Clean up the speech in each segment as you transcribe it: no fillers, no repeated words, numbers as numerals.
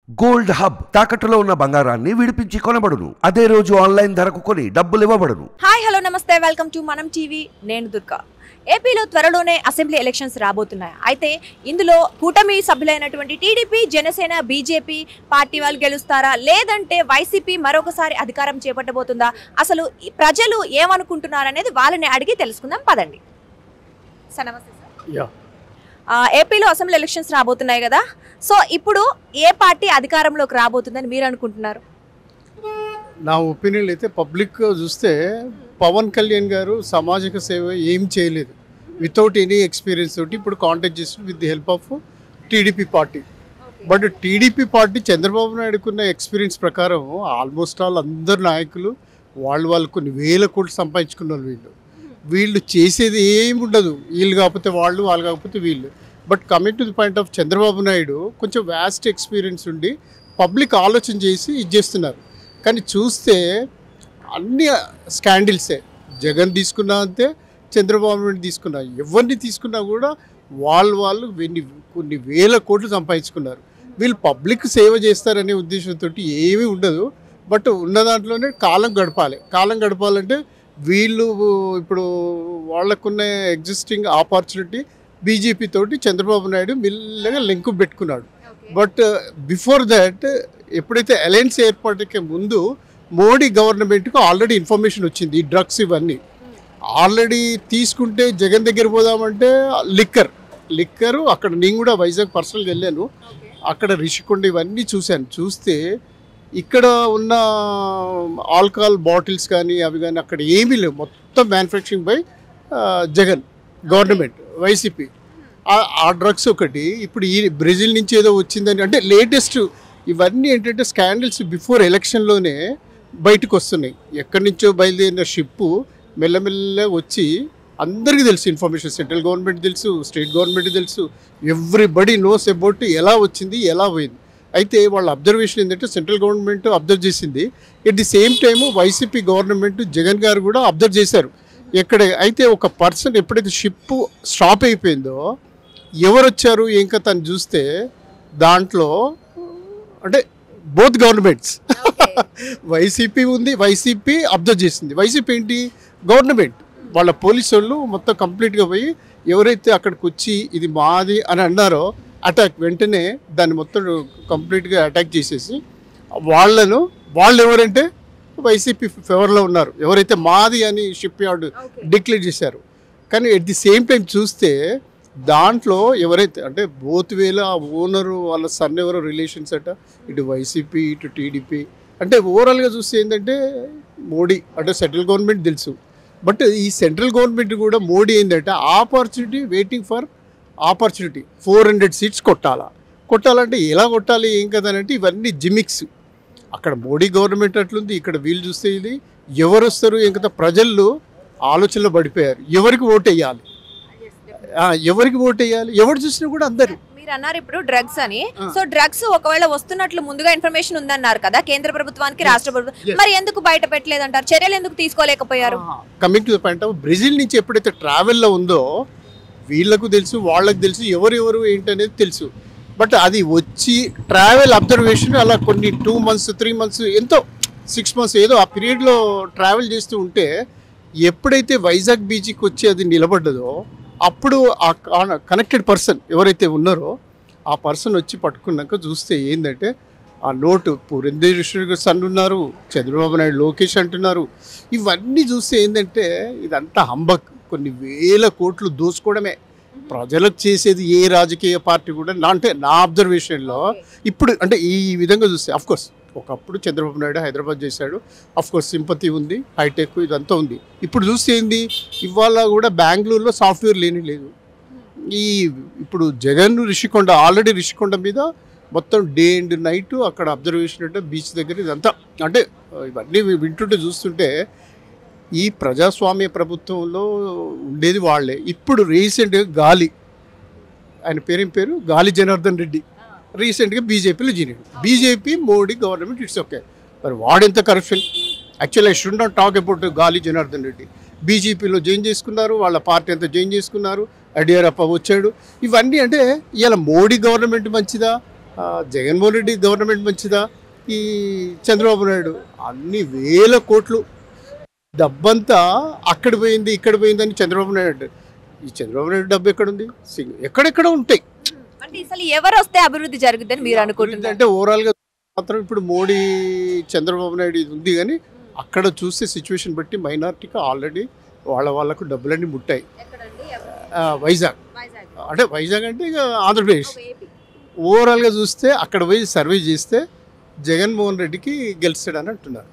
Gold hub తాకట్టులో ఉన్న బంగారాన్ని విడిపించి కొనబడును. అదే రోజు ఆన్లైన్ ధరకు కొని డబ్బులు ఇవ్వబడును. హాయ్ హలో నమస్తే, వెల్కమ్ టు మనం టీవీ. నేను దుర్గా. ఏపీలో త్వరలోనే అసెంబ్లీ ఎలక్షన్స్ రాబోతున్నాయి. అయితే ఇందులో కూటమి సభ్యులైనటువంటి టీడీపీ, జనసేన, బీజేపీ పార్టీ వాళ్ళు గెలుస్తారా, లేదంటే వైసీపీ మరొకసారి అధికారం చేపట్టబోతుందా, అసలు ప్రజలు ఏమనుకుంటున్నారనేది వాళ్ళని అడిగి తెలుసుకుందాం పదండి. సార్ నమస్తే సార్. ఏపీలో అసెంబ్లీ ఎలక్షన్స్ రాబోతున్నాయి కదా, సో ఇప్పుడు ఏ పార్టీ అధికారంలోకి రాబోతుందని మీరు అనుకుంటున్నారు? నా ఒపీనియన్ అయితే పబ్లిక్ చూస్తే పవన్ కళ్యాణ్ గారు సామాజిక సేవ ఏం చేయలేదు. వితౌట్ ఎనీ ఎక్స్పీరియన్స్ తోటి ఇప్పుడు కాంటాక్ట్ చేసి with the help of TDP party. But TDP party Chandrababu నాయుడుకున్న ఎక్స్పీరియన్స్ ప్రకారం ఆల్మోస్ట్ ఆల్ అందరు నాయకులు వాళ్ళు కొన్ని వేల కోట్లు సంపాదించుకున్నారు. వీళ్ళు చేసేది ఏమి ఉండదు. వీళ్ళు కాకపోతే వాళ్ళు కాకపోతే వీళ్ళు. But coming to the point of Chandrababu Naidu కొంచెం వ్యాస్ట్ ఎక్స్పీరియన్స్ ఉండి పబ్లిక్ ఆలోచన చేసి ఇది చేస్తున్నారు. కానీ చూస్తే అన్ని స్కాండిల్సే. జగన్ తీసుకున్నా అంతే, చంద్రబాబు నాయుడు తీసుకున్నా, ఎవరిని తీసుకున్నా కూడా వాళ్ళు కొన్ని వేల కోట్లు సంపాదించుకున్నారు. వీళ్ళు పబ్లిక్ సేవ చేస్తారనే ఉద్దేశంతో ఏమీ ఉండదు. బట్ ఉన్న దాంట్లోనే కాలం గడపాలంటే వీళ్ళు ఇప్పుడు వాళ్ళకున్న ఎగ్జిస్టింగ్ ఆపర్చునిటీ బీజేపీ తోటి చంద్రబాబు నాయుడు మెల్లగా లింకు పెట్టుకున్నాడు. బట్ బిఫోర్ దాట్ ఎప్పుడైతే అలయన్స్ ఏర్పాటుకే ముందు మోడీ గవర్నమెంట్కు ఆల్రెడీ ఇన్ఫర్మేషన్ వచ్చింది. ఈ డ్రగ్స్ ఇవన్నీ ఆల్రెడీ తీసుకుంటే జగన్ దగ్గర పోదామంటే లిక్కరు అక్కడ నేను కూడా వైజాగ్ పర్సనల్గా వెళ్ళాను. అక్కడ రిషికొండ ఇవన్నీ చూస్తే ఇక్కడ ఉన్న ఆల్కహాల్ బాటిల్స్ కానీ అవి కానీ అక్కడ ఏమీ లేవు. మొత్తం manufacturing by Jagan government, YCP. ఆ డ్రగ్స్ ఒకటి ఇప్పుడు ఈ బ్రెజిల్ నుంచి ఏదో వచ్చిందని అంటే లేటెస్ట్ ఇవన్నీ ఏంటంటే స్కాండల్స్ బిఫోర్ ఎలక్షన్లోనే బయటకు వస్తున్నాయి. ఎక్కడి నుంచో బయలుదేరిన షిప్పు మెల్లమెల్ల వచ్చి అందరికీ తెలుసు ఇన్ఫర్మేషన్. సెంట్రల్ గవర్నమెంట్ తెలుసు, స్టేట్ గవర్నమెంట్ తెలుసు, ఎవ్రీబడి నోస్ అబౌట్ ఎలా వచ్చింది, ఎలా పోయింది. అయితే వాళ్ళ అబ్జర్వేషన్ ఏంటంటే సెంట్రల్ గవర్నమెంట్ అబ్జర్వ్ చేసింది. At the same time YCP government Jagan garu కూడా అబ్జర్వ్ చేశారు. అయితే ఒక పర్సన్ ఎప్పుడైతే షిప్ స్టాప్ అయిపోయిందో ఎవరు వచ్చారు ఏం కథ అని చూస్తే దాంట్లో అంటే బోత్ గవర్నమెంట్స్ వైసీపీ ఉంది, వైసీపీ అబ్జర్వ్ చేసింది. వైసీపీ ఏంటి గవర్నమెంట్, వాళ్ళ పోలీసు వాళ్ళు మొత్తం కంప్లీట్గా పోయి ఎవరైతే అక్కడికి వచ్చి ఇది మాది అని అన్నారో అటాక్ వెంటనే దాన్ని మొత్తం కంప్లీట్గా అటాక్ చేసేసి వాళ్ళు ఎవరంటే వైసీపీ ఫేవర్లో ఉన్నారు. ఎవరైతే మాది అని షిప్ యార్డ్ డిక్లేర్ చేశారు. కానీ ఎట్ ది సేమ్ టైం చూస్తే దాంట్లో ఎవరైతే అంటే బోత్ వేల ఓనరు వాళ్ళ సన్ ఎవరో రిలేషన్స్ అట, ఇటు వైసీపీ ఇటు టీడీపీ. అంటే ఓవరాల్గా చూస్తే ఏంటంటే మోడీ అంటే సెంట్రల్ గవర్నమెంట్ తెలుసు. బట్ ఈ సెంట్రల్ గవర్నమెంట్ కూడా మోడీ ఏంటంటే opportunity waiting for opportunity. 400 seats కొట్టాలంటే ఎలా కొట్టాలి ఏం కదనంటే ఇవన్నీ జిమిక్స్. అక్కడ మోడీ గవర్నమెంట్ అట్లుంది, ఇక్కడ వీళ్ళు చూస్తే ఇది ఎవరు వస్తారు ఏం కదా. ప్రజలు ఆలోచనలో పడిపోయారు. ఎవరికి ఓటు వేయాలి, ఎవరు చూసినా కూడా అందరు. మీరు అన్నారు ఇప్పుడు డ్రగ్స్ అని. సో డ్రగ్స్ ఒకవేళ వస్తున్నట్లు ముందుగా ఇన్ఫర్మేషన్ ఉందన్నారు కదా కేంద్ర ప్రభుత్వానికి, రాష్ట్ర ప్రభుత్వం, మరి ఎందుకు బయట పెట్టలేదంటారు? చర్యలు ఎందుకు తీసుకోలేకపోయారు? Coming to the point of Brazil నుంచి ఎప్పుడైతే ట్రావెల్లో ఉందో వీళ్ళకు తెలుసు, వాళ్ళకు తెలుసు, ఎవరెవరు ఏంటనేది తెలుసు. బట్ అది వచ్చి ట్రావెల్ అబ్జర్వేషన్ అలా కొన్ని 2 months 3 months ఎంతో 6 months ఏదో ఆ పీరియడ్లో ట్రావెల్ చేస్తూ ఉంటే ఎప్పుడైతే వైజాగ్ బీచ్కి వచ్చి అది నిలబడ్డదో అప్పుడు ఆ కనెక్టెడ్ పర్సన్ ఎవరైతే ఉన్నారో ఆ పర్సన్ వచ్చి పట్టుకున్నాక చూస్తే ఏంటంటే ఆ నోటు పురంధేశ్వరి సన్ ఉన్నారు, చంద్రబాబు నాయుడు లోకేష్ అంటున్నారు. ఇవన్నీ చూస్తే ఏంటంటే ఇదంతా హంబక్. కొన్ని వేల కోట్లు దోసుకోవడమే. ప్రజలకు చేసేది ఏ రాజకీయ పార్టీ కూడా అంటే నా అబ్జర్వేషన్లో ఇప్పుడు అంటే ఈ విధంగా చూస్తే అఫ్కోర్స్ ఒకప్పుడు చంద్రబాబు నాయుడు హైదరాబాద్ చేశాడు, అఫ్కోర్స్ సింపతి ఉంది, హైటెక్ ఇదంతా ఉంది. ఇప్పుడు చూస్తే ఏంది ఇవాళ కూడా బెంగళూరులో సాఫ్ట్వేర్ లేదు. ఇప్పుడు జగన్ ఆల్రెడీ రిషికొండ మీద మొత్తం డే అండ్ నైట్ అక్కడ అబ్జర్వేషన్ అంటే బీచ్ దగ్గర ఇదంతా అంటే ఇవన్నీ వింటుంటే చూస్తుంటే ఈ ప్రజాస్వామ్య ప్రభుత్వంలో ఉండేది వాళ్ళే. ఇప్పుడు రీసెంట్గా ఆయన పేరు గాలి జనార్దన్ రెడ్డి రీసెంట్గా బీజేపీలో చేరాడు. BJP Modi government it's okay. మరి వాడెంత corruption. Actually I should not talk about Gali Janardhan Reddy. బీజేపీలో జాయిన్ చేసుకున్నారు, వాళ్ళ పార్టీ అంతా జాయిన్ చేసుకున్నారు, యడియూరప్ప వచ్చాడు. ఇవన్నీ అంటే ఇలా మోడీ గవర్నమెంట్ మంచిదా జగన్మోహన్ రెడ్డి గవర్నమెంట్ మంచిదా, ఈ చంద్రబాబు నాయుడు అన్ని వేల కోట్లు డబ్బంతా అక్కడ పోయింది ఇక్కడ పోయిందని చంద్రబాబు నాయుడు. ఈ చంద్రబాబు నాయుడు డబ్బు ఎక్కడుంది? ఎక్కడెక్కడ ఉంటాయి. అంటే అసలు ఎవరు వస్తే అభివృద్ధి జరుగుతుందని మీరు అనుకుంటున్నారు? అంటే ఓవరాల్గా మాత్రం ఇప్పుడు మోడీ చంద్రబాబు నాయుడు ఇది ఉంది, కానీ అక్కడ చూస్తే సిచ్యువేషన్ బట్టి మైనార్టీకి ఆల్రెడీ వాళ్ళకు డబ్బులన్నీ ముట్టాయి. వైజాగ్ అంటే వైజాగ్ అంటే ఇక ఆంధ్రప్రదేశ్. ఓవరాల్గా చూస్తే అక్కడ పోయి సర్వే చేస్తే జగన్మోహన్ రెడ్డికి గెలుస్తాడని అంటున్నారు.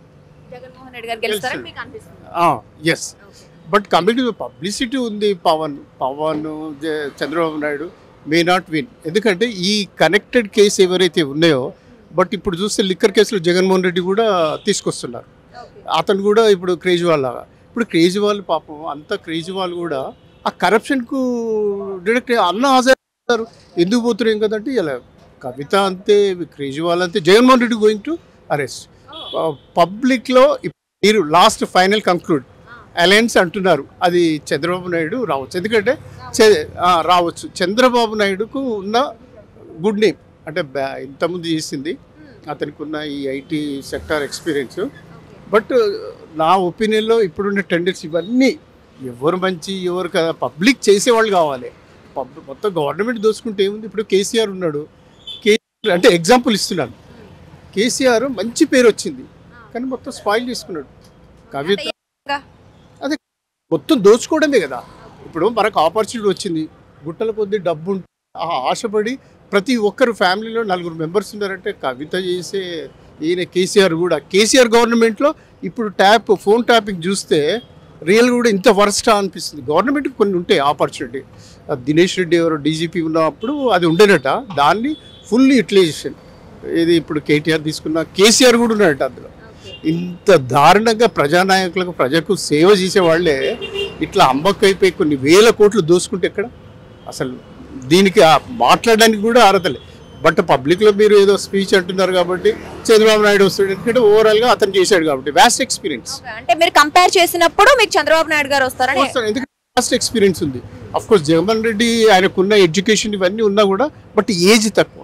Yes, but coming to publicity ఉంది. Pawan Chandrababu Naidu may not win. ఎందుకంటే ఈ కనెక్టెడ్ కేసు ఎవరైతే ఉన్నాయో, బట్ ఇప్పుడు చూస్తే లిక్కర్ కేసులో జగన్మోహన్ రెడ్డి కూడా తీసుకొస్తున్నారు. అతను కూడా ఇప్పుడు కేజ్రీవాల్ లాగా. ఇప్పుడు కేజ్రీవాల్ పాపం అంత కేజ్రీవాల్ కూడా ఆ కరప్షన్కు డైరెక్ట్ అన్న హాజరు ఎందుకు పోతున్నాం కదంటే, ఇలా కవిత అంతే, కేజ్రీవాల్ అంతే, Jaganmohan Reddy going to arrest. పబ్లిక్లో మీరు లాస్ట్ ఫైనల్ కంక్లూడ్ అలయన్స్ అంటున్నారు, అది చంద్రబాబు నాయుడు రావచ్చు. ఎందుకంటే రావచ్చు. చంద్రబాబు నాయుడుకు ఉన్న గుడ్ నేమ్ అంటే ఇంతకుముందు చేసింది, అతనికి ఉన్న ఈ ఐటీ సెక్టార్ ఎక్స్పీరియన్స్. బట్ నా ఒపీనియన్లో ఇప్పుడున్న టెండర్స్ ఇవన్నీ ఎవరు మంచి ఎవరు కదా, పబ్లిక్ చేసేవాళ్ళు కావాలి. మొత్తం గవర్నమెంట్ దోచుకుంటే ఏముంది? ఇప్పుడు కేసీఆర్ ఉన్నాడు, కేసీఆర్ అంటే ఎగ్జాంపుల్ ఇస్తున్నాను. కేసీఆర్ మంచి పేరు వచ్చింది, కానీ మొత్తం స్పాయిల్ చేసుకున్నాడు. కవిత అదే మొత్తం దోచుకోవడమే కదా. ఇప్పుడు మనకు ఆపర్చునిటీ వచ్చింది, గుట్టల కొద్ది డబ్బు ఆశపడి ప్రతి ఒక్కరు ఫ్యామిలీలో 4 మెంబర్స్ ఉన్నారంటే కవిత చేసే ఈయన కేసీఆర్ కూడా. కేసీఆర్ గవర్నమెంట్లో ఇప్పుడు ఫోన్ ట్యాపింగ్ చూస్తే రియల్ కూడా ఇంత వర్స్టా అనిపిస్తుంది. గవర్నమెంట్కి కొన్ని ఉంటాయి ఆపర్చునిటీ. దినేష్ రెడ్డి ఎవరు డీజీపీ ఉన్నప్పుడు అది ఉండేనట, దాన్ని ఫుల్ యూటిలైజేషన్. ఇది ఇప్పుడు కేటీఆర్ తీసుకున్న కేసీఆర్ కూడా ఉన్నాడట అందులో. ఇంత దారుణంగా ప్రజానాయకులకు ప్రజలకు సేవ చేసేవాళ్లే ఇట్లా అమ్మకైపోయి కొన్ని వేల కోట్లు దోసుకుంటే ఎక్కడ అసలు దీనికి మాట్లాడడానికి కూడా అర్హతలే. బట్ పబ్లిక్లో మీరు ఏదో స్పీచ్ అంటున్నారు కాబట్టి చంద్రబాబు నాయుడు వస్తాడు, ఎందుకంటే ఓవరాల్గా అతను చేశాడు కాబట్టి వ్యాస్ట్ ఎక్స్పీరియన్స్. అంటే మీరు కంపేర్ చేసినప్పుడు మీకు చంద్రబాబు నాయుడు గారు వస్తారని, ఎందుకంటే వ్యాస్ట్ ఎక్స్పీరియన్స్ ఉంది. అఫ్ కోర్స్ జగన్మోహన్ రెడ్డి ఆయనకున్న ఎడ్యుకేషన్ ఇవన్నీ ఉన్నా కూడా, బట్ ఏజ్ తక్కువ,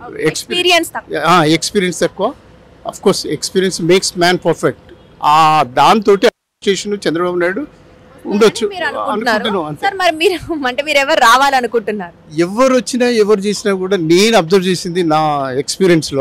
ఎక్స్పీరియన్స్ తక్కువ. Of course experience makes man perfect. దాంతో చంద్రబాబు నాయుడు ఉండొచ్చు అనుకుంటున్నాను. అంటే మీరు ఎవరు రావాలనుకుంటున్నారు? ఎవరు వచ్చినా ఎవరు చేసినా కూడా నేను అబ్జర్వ్ చేసింది నా ఎక్స్పీరియన్స్లో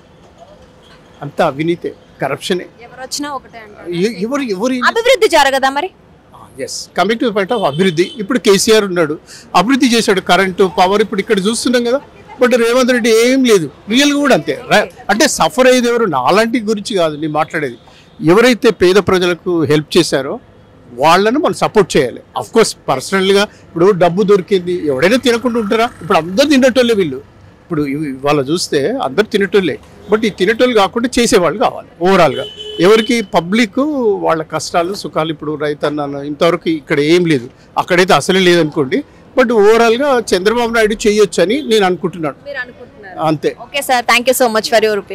అంతా అవినీతే, కరప్షనే. ఎవరు వచ్చినా ఒకటే, ఎవరు అభివృద్ధి జరగదా మరి? Yes, coming to the point of అభివృద్ధి. ఇప్పుడు కేసీఆర్ ఉన్నాడు, అభివృద్ధి చేశాడు, కరెంటు పవర్ ఇప్పుడు ఇక్కడ చూస్తున్నాం కదా. బట్ రేవంత్ రెడ్డి ఏం లేదు, రియల్గా కూడా అంతే. అంటే సఫర్ అయ్యేది ఎవరు? నాలాంటి గురించి కాదు నేను మాట్లాడేది. ఎవరైతే పేద ప్రజలకు హెల్ప్ చేశారో వాళ్ళను మనం సపోర్ట్ చేయాలి. అఫ్కోర్స్ పర్సనల్గా ఇప్పుడు డబ్బు దొరికింది ఎవడైనా తినకుండా ఉంటారా? ఇప్పుడు అందరు తినేటోళ్ళే వీళ్ళు. ఇప్పుడు ఇవాళ చూస్తే అందరు తినేటోళ్ళే, బట్ ఈ తినేటోళ్ళు కాకుండా చేసేవాళ్ళు కావాలి. ఓవరాల్గా ఎవరికి పబ్లిక్ వాళ్ళ కష్టాలు సుఖాలు. ఇప్పుడు రైతన్న ఇంతవరకు ఇక్కడ ఏం లేదు, అక్కడైతే అసలే లేదనుకోండి. బట్ ఓవరాల్గా చంద్రబాబు నాయుడు చేయొచ్చు అని నేను అనుకుంటున్నాను, అంతే. Okay sir, thank you so much for your opinion.